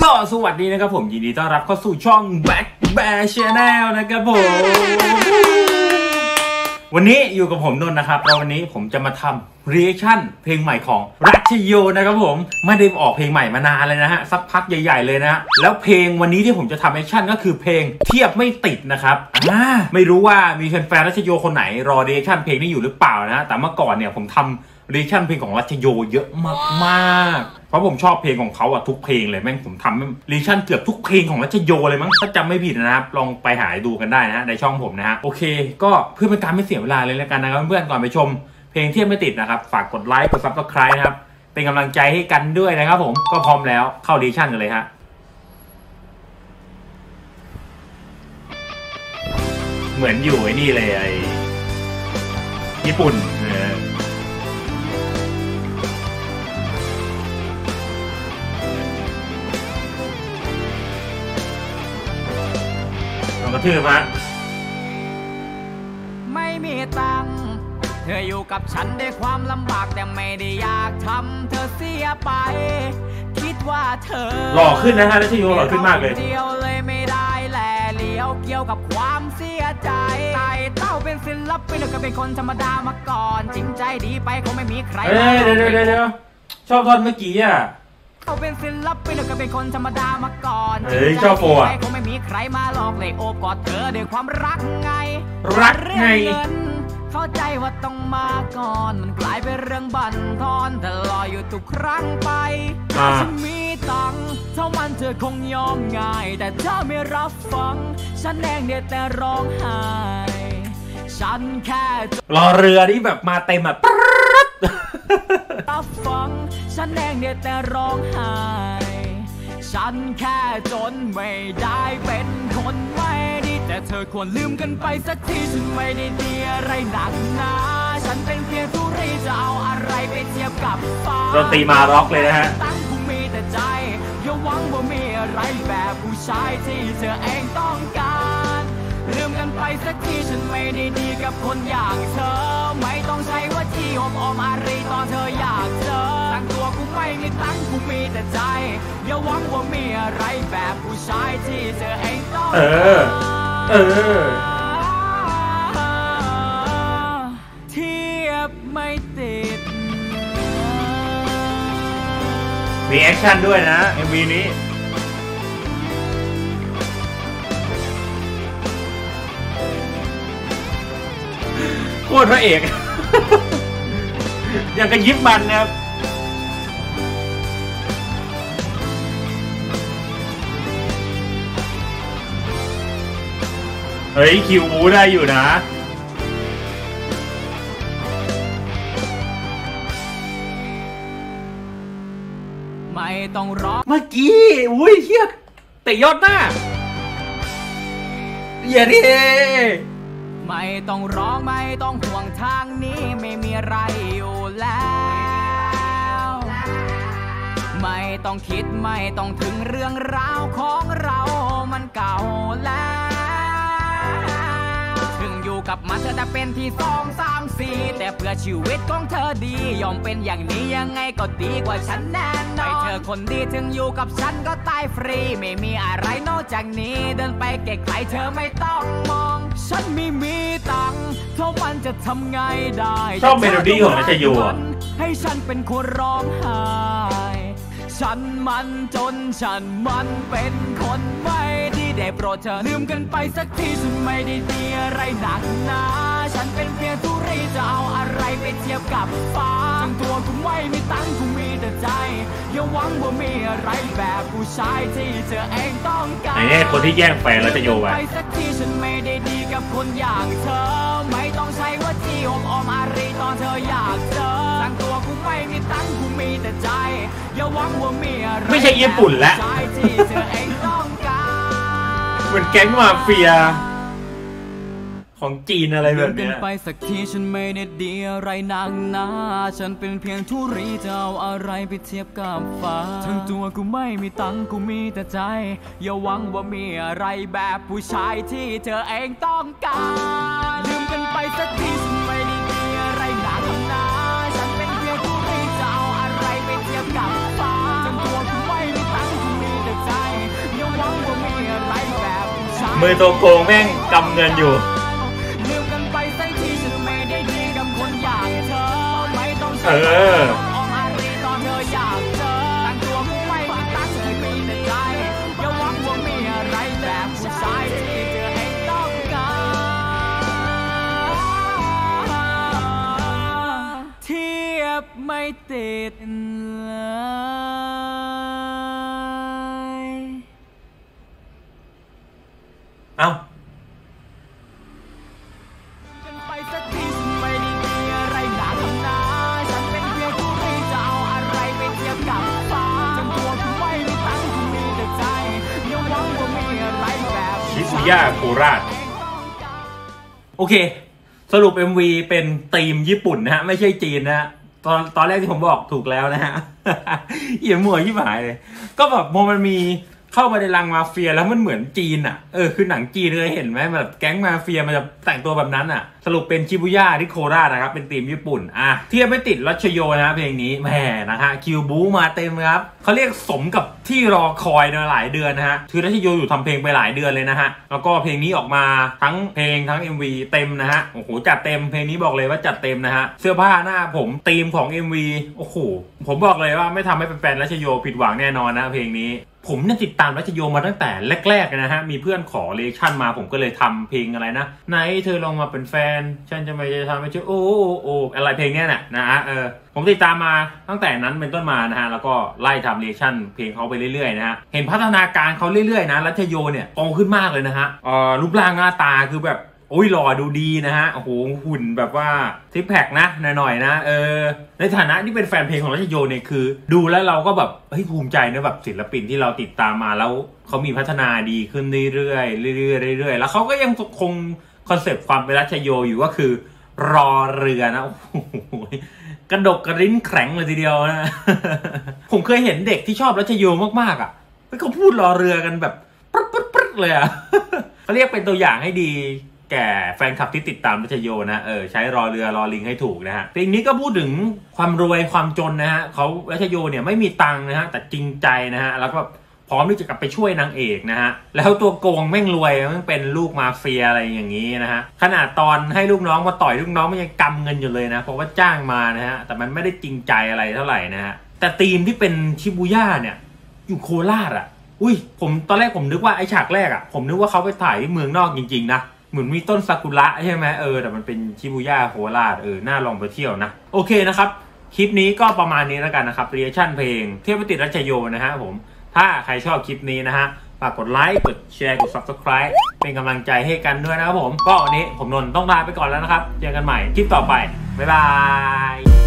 ก็สวัสดีนะครับผมยินดีต้อนรับเข้าสู่ช่อง Back Bear Channel นะครับผมวันนี้อยู่กับผมนนท์นะครับแล้ววันนี้ผมจะมาทำ reaction เพลงใหม่ของรัชโยนะครับผมไม่ได้ออกเพลงใหม่มานานเลยนะฮะสักพักใหญ่ๆเลยนะแล้วเพลงวันนี้ที่ผมจะทำ reaction ก็คือเพลงเทียบไม่ติดนะครับไม่รู้ว่ามีแฟนๆรัชโยคนไหนรอ reaction เพลงนี้อยู่หรือเปล่านะแต่เมื่อก่อนเนี่ยผมทำreaction เพลงของรัชโยเยอะมากๆเพราะผมชอบเพลงของเขาอะทุกเพลงเลยแม่งผมทำreaction เกือบทุกเพลงของรัชโยเลยมั้งถ้าจำไม่ผิดนะครับลองไปหาดูกันได้นะในช่องผมนะฮะโอเคก็เพื่อเป็นการไม่เสียเวลาเลยแล้วกันนะครับเพื่อนๆก่อนไปชมเพลงเทียบไม่ติดนะครับฝากกดไลค์กด Subscribe นะครับเป็นกำลังใจให้กันด้วยนะครับผมก็พร้อมแล้วเข้าreactionกันเลยฮะเหมือนอยู่ไอ้นี่เลยไอ้ญี่ปุ่นกระทืบฮะไม่มีตังค์เธออยู่กับฉันด้วยความลำบากแต่ไม่ได้อยากทำเธอเสียไปคิดว่าเธอหล่อขึ้นนะฮะรัชโยหล่อขึ้นมากเลยเดียวเลยไม่ได้แลเลี้ยวเกี่ยวกับความเสียใจไต่เต้าเป็นศิลปินก็เป็นคนธรรมดามาก่อนจริงใจดีไปคงไม่มีใครเดี๋ยวชอบท่อนเมื่อกี้อ่ะเขาเป็นศิลปินก็เป็นคนธรรมดามาก่อนชอบโฟอ่ะคงไม่มีใครมาหลอกเลยโอบกอดเธอด้วยความรักไงเข้าใจว่าต้องมาก่อนมันกลายเป็นเรื่องบั่นทอนแต่รออยู่ทุกครั้งไปฉันมีตังค์เท่ามันเธอคงยอมง่ายแต่เธอไม่รับฟังฉันเองเนี่ยแต่ร้องไห้ฉันแค่รอเรือที่แบบมาเต็มอ่ะรับฟังฉันเองเนี่ยแต่ร้องไห้ฉันแค่จนไม่ได้เป็นคนไม่ดีแต่เธอควรลืมกันไปสักทีฉันไม่ได้ดีอะไรหนักหนาฉันเป็นเพียงทุรีจะเอาอะไรไปเทียบกับฟ้าดนตรีมาร็อกเลยนะฮะตั้งกูมีแต่ใจอย่าหวังว่ามีอะไรแบบผู้ชายที่เธอเองต้องการลืมกันไปสักทีฉันไม่ได้ดีกับคนอย่างเธอไม่ต้องใช้ว่าที่อมอะไรตอนเธออยากเจอตั้งตัวกูไม่มีตั้งกูมีแต่ใจอย่าหวังว่ามีอะไรแบบผู้ชายที่เธอเองต้องการเทียบไม่ติดมีแอคชั่นด้วยนะ MV นี้โคตรพระเอกยังกระยิบมันนะครับเฮ้ยคิวบูได้อยู่นะไม่ต้องรอเมื่อกี้อุ้ยเฮียเตะยอดหน้าอย่าดิไม่ต้องร้องไม่ต้องห่วงทางนี้ไม่มีอะไรอยู่แล้วไม่ต้องคิดไม่ต้องถึงเรื่องราวของเรามันเก่าแล้วถึงอยู่กับมันเธอจะเป็นที่2 3 4แต่เพื่อชีวิตของเธอดียอมเป็นอย่างนี้ยังไงก็ดีกว่าฉันแน่นอนเธอคนดีถึงอยู่กับฉันก็ตายฟรีไม่มีอะไรนอกจากนี้เดินไปไกลๆเธอไม่ต้องมองฉันไม่มีตังค์เท่ามันจะทำไงได้ชอบเมโลดี้ของรัชโยให้ฉันเป็นคนร้องไห้ฉันมันจนฉันมันเป็นคนไม่ดีได้โปรดเธอลืมกันไปสักทีฉันไม่ได้ดีอะไรหนักหนาฉันเป็นเพียงทุรีจะเอาอะไรไปเทียบกับฟ้าทั้งตัวกูไม่มีตังค์กูมีแต่ใจอย่าหวังว่ามีอะไรแบบผู้ชายที่เธอเองต้องการไอ้คนที่แย่งแฟนรัชโยไปสักทีฉันไม่ได้ดีกับคนอย่างเธอไม่ต้องใช้ว่าที่อมอะไรตอนเธออยากเจอทั้งตัวกูไม่มีตังค์กูมีแต่ใจอย่าหวังว่ามีอะไรไม่ใช่ญี่ปุ่นแล้วเหมือนแก๊งมาเฟียของจีนอะไรแบบนี้ไปสักทีฉันไม่ได้ดีอะไรนักหนาฉันเป็นเพียงทุรีจะเอาอะไรไปเทียบกับฟ้าทั้งตัวกูไม่มีตังค์กูมีแต่ใจอย่าหวังว่ามีอะไรแบบผู้ชายที่เธอเองต้องการลืมกันไปสักทีฉันไม่ได้ดีอะไรนักหนาฉันเป็นเพียงทุรีจะเอาอะไรไปเทียบกับฟ้าทั้งตัวกูไม่มีตังค์กูมีแต่ใจมือตัวโกงแม่งกำเงินอยู่ลืมกันไปสักทีฉันไม่ได้ดีกับคนอย่างเธอไม่ต้องใช้ออกมารีตอนเธออยากเจอตั้งตัวกูไม่ตั้งใจปีในใจอย่าหวังว่ามีอะไรแบบผู้ชายที่เธอให้ต้องการเทียบไม่ติดเลยเอ้าไปสักทีฉันไม่ได้มีอะไรหนาทำนาฉันเป็นเพียงผู้ที่จะเอาอะไรไปเทียบกับฟ้าจนตัวคุณไม่มีตังค์คุณมีแต่ใจอย่าหวังว่ามีอะไรแบบชิบุย่าโคราชโอเคสรุป MV เป็นธีมญี่ปุ่นนะฮะไม่ใช่จีนนะฮะตอนแรกที่ผมบอกถูกแล้วนะฮะเอี่ยมหมวยที่หายเลยก็แบบมันมีเข้ามาในรังมาเฟียแล้วมันเหมือนจีนอ่ะคือหนังจีนเคยเห็นไหมแบบแก๊งมาเฟียมันจะแต่งตัวแบบนั้นอ่ะสรุปเป็นชิบุย่าที่โคราชนะครับเป็นธีมญี่ปุ่นเทียบไม่ติดรัชโยนะเพลงนี้แหมนะฮะคิวบูมาเต็มครับเขาเรียกสมกับที่รอคอยมาหลายเดือนนะฮะคือรัชโยอยู่ทำเพลงไปหลายเดือนเลยนะฮะแล้วก็เพลงนี้ออกมาทั้งเพลงทั้ง MV เต็มนะฮะโอ้โหจัดเต็มเพลงนี้บอกเลยว่าจัดเต็มนะฮะเสื้อผ้าหน้าผมธีมของ MV โอ้โหผมบอกเลยว่าไม่ทำให้แฟนๆรัชโยผิดหวังแน่นอนนะเพลงนี้ผมเนี่ยติดตามรัชโยมาตั้งแต่แรกๆนะฮะมีเพื่อนขอเรีแอคชั่นมาผมก็เลยทำเพลงอะไรนะไหนเธอลองมาเป็นแฟนฉันจะไม่ทำให้เธอโอ้อะไรเพลงเนี้ยน่ะนะฮะผมติดตามมาตั้งแต่นั้นเป็นต้นมานะฮะแล้วก็ไล่ทำเรีแอคชั่นเพลงเขาไปเรื่อยๆนะฮะเห็นพัฒนาการเขาเรื่อยๆนะรัชโยเนี่ยโตขึ้นมากเลยนะฮะรูปร่างหน้าตาคือแบบโอ้ยหล่อดูดีนะฮะโอ้โหหุ่นแบบว่าซิกแพคนะหน่อยๆนะในฐานะที่เป็นแฟนเพลงของรัชโยเนี่ยคือดูแล้วเราก็แบบเฮ้ยภูมิใจนะแบบศิลปินที่เราติดตามมาแล้วเขามีพัฒนาดีขึ้นเรื่อยๆแล้วเขาก็ยังคงคอนเซปต์ความเป็นรัชโยอยู่ก็คือรอเรือนะโอ้โหกระดกกระลิ้นแข็งเลยทีเดียวนะผมเคยเห็นเด็กที่ชอบรัชโยมากๆอ่ะเขาพูดรอเรือกันแบบปึ๊ดเลยอ่ะเขาเรียกเป็นตัวอย่างให้ดีแก่แฟนคลับที่ติดตามรัชโยนะใช้รอเรือรอลิงให้ถูกนะฮะเพลงนี้ก็พูดถึงความรวยความจนนะฮะเขารัชโยเนี่ยไม่มีตังค์นะฮะแต่จริงใจนะฮะแล้วก็พร้อมที่จะกลับไปช่วยนางเอกนะฮะแล้วตัวโกงแม่งรวยแม่งเป็นลูกมาเฟียอะไรอย่างนี้นะฮะขนาดตอนให้ลูกน้องมาต่อยลูกน้องมันยังกำเงินอยู่เลยนะเพราะว่าจ้างมานะฮะแต่มันไม่ได้จริงใจอะไรเท่าไหร่นะฮะแต่ธีมที่เป็นชิบูย่าเนี่ยอยู่โคราชอ่ะผมตอนแรกผมนึกว่าไอ้ฉากแรกอ่ะผมนึกว่าเขาไปถ่ายที่เมืองนอกจริงๆนะเหมือนมีต้นซากุระใช่ไหมแต่มันเป็นชิบูย่าโคราชน่าลองไปเที่ยวนะโอเคนะครับคลิปนี้ก็ประมาณนี้แล้วกันนะครับรีแอคชั่นเพลงเทียบไม่ติดรัชโยนะฮะผมถ้าใครชอบคลิปนี้นะฮะฝากกดไลค์กดแชร์กด Subscribe เป็นกำลังใจให้กันด้วยนะครับผมก็วันนี้ผมนนท์ต้องลาไปก่อนแล้วนะครับเจอกันใหม่คลิปต่อไปบ๊ายบาย